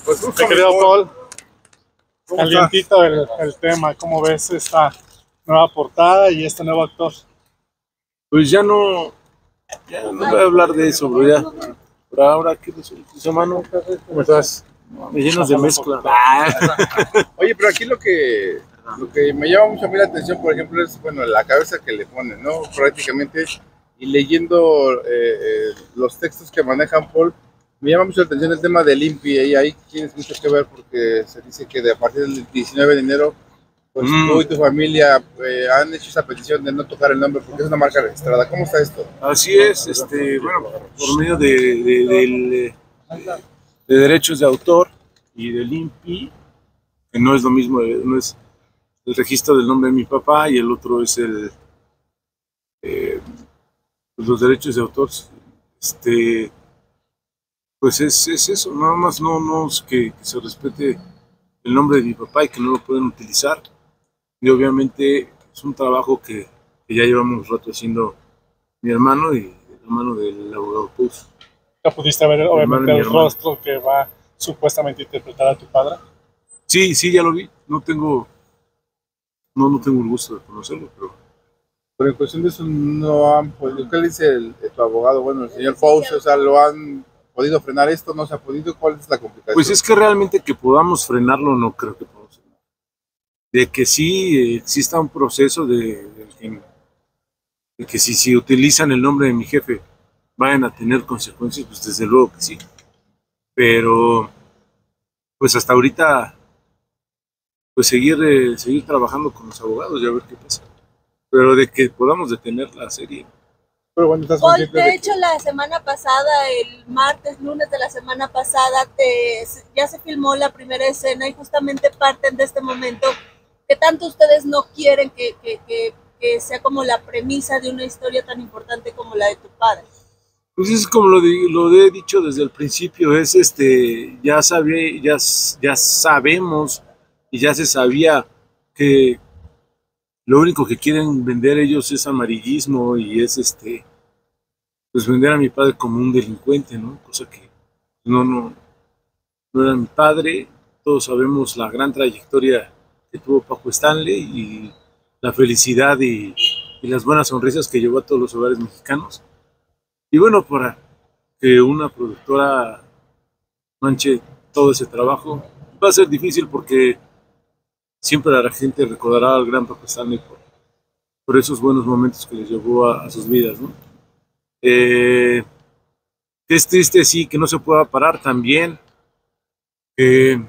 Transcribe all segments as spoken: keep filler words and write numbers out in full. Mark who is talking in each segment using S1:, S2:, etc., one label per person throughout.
S1: Pues justo,
S2: Mi querido Paul,
S1: ¿cómo
S2: calientito el, el tema. ¿Cómo ves esta nueva portada y este nuevo actor?
S1: Pues ya no, ya no voy a hablar de eso, bro, ya. Por ahora, ¿qué dice, mano? ¿Cómo estás? Me llenas de mezcla.
S3: Oye, pero aquí lo que, lo que me llama mucho a mí la atención, por ejemplo, es, bueno, la cabeza que le ponen, ¿no? Prácticamente, y leyendo eh, eh, los textos que manejan Paul, me llama mucho la atención el tema del INPI, y ahí tienes mucho que ver porque se dice que de a partir del diecinueve de enero, pues mm. tú y tu familia eh, han hecho esa petición de no tocar el nombre porque es una marca registrada. ¿Cómo está esto?
S1: Así es, este, bueno, por medio de, de, de, de, de derechos de autor y del INPI, que no es lo mismo, no es el registro del nombre de mi papá y el otro es el eh, pues los derechos de autor, este, pues es, es eso, nada más no, no es que, que se respete el nombre de mi papá y que no lo pueden utilizar. Y obviamente es un trabajo que, que ya llevamos un rato haciendo mi hermano y el hermano del abogado Pous.
S2: ¿Ya pudiste ver obviamente el rostro que va supuestamente a interpretar a tu padre?
S1: Sí, sí, ya lo vi. No tengo, no, no tengo el gusto de conocerlo, pero...
S3: Pero en cuestión de eso no han podido. ¿Qué le dice el, tu abogado? Bueno, el señor Pous, o sea, ¿lo han podido frenar esto? ¿No se ha podido? ¿Cuál es la complicación?
S1: Pues es que realmente que podamos frenarlo no creo que podamos frenar. De que sí exista un proceso de, de, de que si, si utilizan el nombre de mi jefe vayan a tener consecuencias, pues desde luego que sí. Pero pues hasta ahorita pues seguir, eh, seguir trabajando con los abogados y a ver qué pasa. Pero de que podamos detener la serie.
S3: Pero bueno, estás
S4: Paul, de,
S3: de
S4: hecho, que... la semana pasada, el martes, lunes de la semana pasada, te, ya se filmó la primera escena y justamente parten de este momento que tanto ustedes no quieren que, que, que, que sea como la premisa de una historia tan importante como la de tu padre.
S1: Pues es como lo, de, lo he dicho desde el principio, es este, ya, sabe, ya, ya sabemos y ya se sabía que lo único que quieren vender ellos es amarillismo y es este, pues vender a mi padre como un delincuente, ¿no? Cosa que no, no, no era mi padre. Todos sabemos la gran trayectoria que tuvo Paco Stanley y la felicidad y, y las buenas sonrisas que llevó a todos los hogares mexicanos. Y bueno, para que una productora manche todo ese trabajo, va a ser difícil porque siempre la gente recordará al gran Paco Stanley por, por esos buenos momentos que les llevó a, a sus vidas, ¿no? Eh, es triste, sí, que no se pueda parar también. Eh,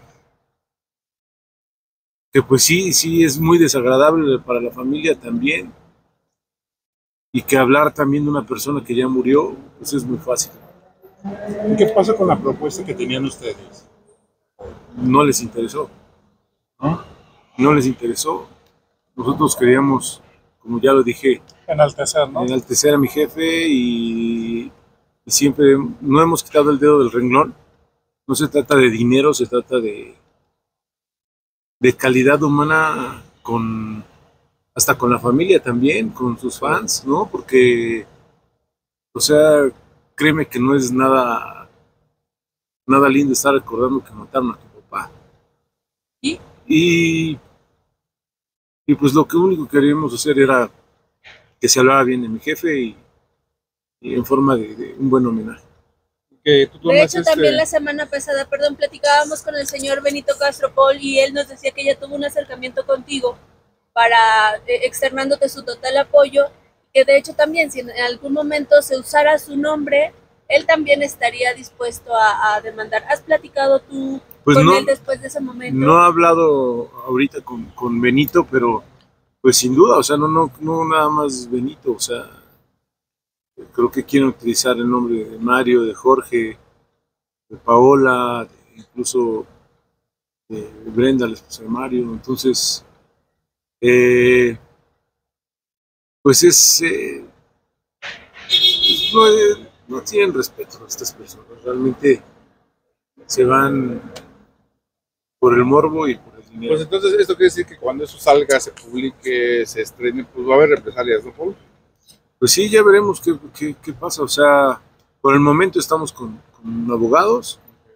S1: que pues sí, sí, es muy desagradable para la familia también. Y que hablar también de una persona que ya murió, pues es muy fácil.
S5: ¿Y qué pasa con la propuesta que tenían ustedes?
S1: No les interesó.
S5: ¿No?
S1: No les interesó. Nosotros queríamos, como ya lo dije,
S2: enaltecer, ¿no?
S1: enaltecer a mi jefe y, y siempre no hemos quitado el dedo del renglón. No se trata de dinero, se trata de, de calidad humana con... hasta con la familia también, con sus fans, ¿no? Porque, o sea, créeme que no es nada, nada lindo estar recordando que mataron a tu papá.
S4: ¿Y?
S1: Y, y pues lo que único que queríamos hacer era que se hablara bien de mi jefe y, y en forma de, de un buen homenaje.
S3: Que tú
S4: de hecho,
S3: este...
S4: también la semana pasada, perdón, platicábamos con el señor Benito Castro Paul y él nos decía que ya tuvo un acercamiento contigo para eh, externándote su total apoyo, que de hecho también si en algún momento se usara su nombre, él también estaría dispuesto a, a demandar. ¿Has platicado tú
S1: pues
S4: con
S1: no,
S4: él después de ese momento?
S1: No he hablado ahorita con, con Benito, pero pues sin duda, o sea, no, no, no nada más Benito, o sea, creo que quieren utilizar el nombre de Mario, de Jorge, de Paola, de, incluso de Brenda, la esposa de Mario, entonces... Eh, pues es eh, no, eh, no tienen respeto a estas personas, realmente se van por el morbo y por el dinero.
S3: Pues entonces esto quiere decir que cuando eso salga, se publique, se estrene, pues va a haber represalias, ¿no, Paul?
S1: Pues sí, ya veremos qué, qué, qué pasa, o sea, por el momento estamos con, con abogados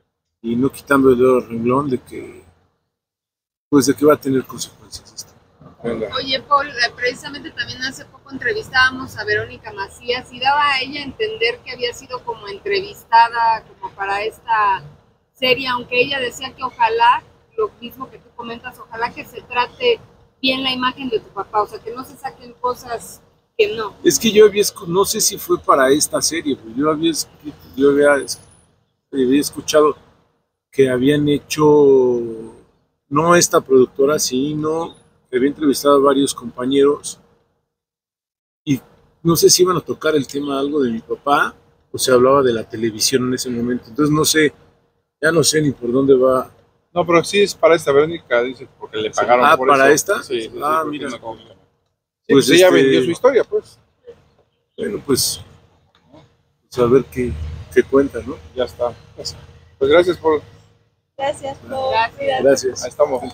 S1: y no quitando el dedo al renglón de que, pues de que va a tener consecuencias esto.
S6: Oye, Paul, eh, precisamente también hace poco entrevistábamos a Verónica Macías y daba a ella a entender que había sido como entrevistada como para esta serie, aunque ella decía que ojalá, lo mismo que tú comentas, ojalá que se trate bien la imagen de tu papá, o sea, que no se saquen cosas que no.
S1: Es que yo había, no sé si fue para esta serie, pues yo había, yo había, había escuchado que habían hecho, no esta productora, sino que había entrevistado a varios compañeros y no sé si iban a tocar el tema algo de mi papá o se hablaba de la televisión en ese momento, entonces no sé, ya no sé ni por dónde va.
S3: No, pero sí es para esta Verónica, dice, porque le pagaron
S1: Ah,
S3: por
S1: ¿para
S3: eso.
S1: esta?
S3: Sí, sí,
S1: Ah,
S3: sí,
S1: mira.
S3: no, sí,
S1: Pues
S3: pues ella
S1: este-
S3: vendió su historia, pues.
S1: Bueno, pues, pues a ver qué, qué cuenta, ¿no?
S3: Ya está. Pues gracias por...
S4: Gracias, Paul.
S6: Gracias.
S1: Gracias.
S3: Ahí estamos.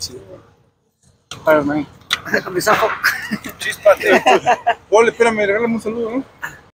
S5: Espérame.
S3: Chíspate. Paul, espérame, regálame un saludo, ¿no?